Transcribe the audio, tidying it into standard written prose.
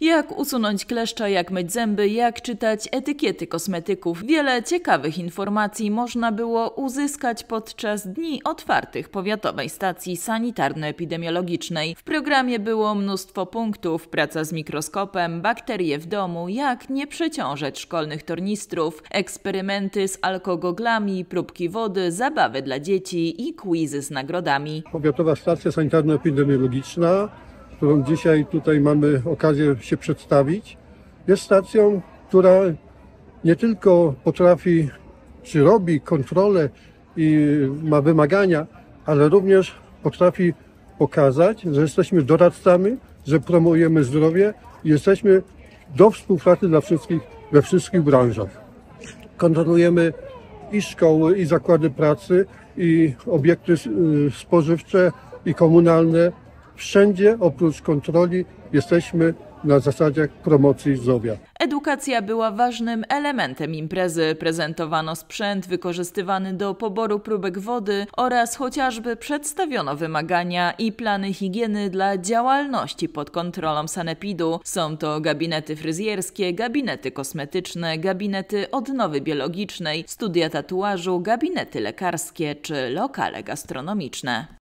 Jak usunąć kleszcza, jak myć zęby, jak czytać etykiety kosmetyków. Wiele ciekawych informacji można było uzyskać podczas dni otwartych Powiatowej Stacji Sanitarno-Epidemiologicznej. W programie było mnóstwo punktów, praca z mikroskopem, bakterie w domu, jak nie przeciążać szkolnych tornistrów, eksperymenty z alkogoglami, próbki wody, zabawy dla dzieci i quizy z nagrodami. Powiatowa Stacja Sanitarno-Epidemiologiczna, którą dzisiaj tutaj mamy okazję się przedstawić, jest stacją, która nie tylko potrafi, czy robi kontrolę i ma wymagania, ale również potrafi pokazać, że jesteśmy doradcami, że promujemy zdrowie i jesteśmy do współpracy dla wszystkich we wszystkich branżach. Kontrolujemy i szkoły, i zakłady pracy, i obiekty spożywcze, i komunalne. Wszędzie oprócz kontroli jesteśmy na zasadzie promocji zdrowia. Edukacja była ważnym elementem imprezy. Prezentowano sprzęt wykorzystywany do poboru próbek wody oraz chociażby przedstawiono wymagania i plany higieny dla działalności pod kontrolą sanepidu. Są to gabinety fryzjerskie, gabinety kosmetyczne, gabinety odnowy biologicznej, studia tatuażu, gabinety lekarskie czy lokale gastronomiczne.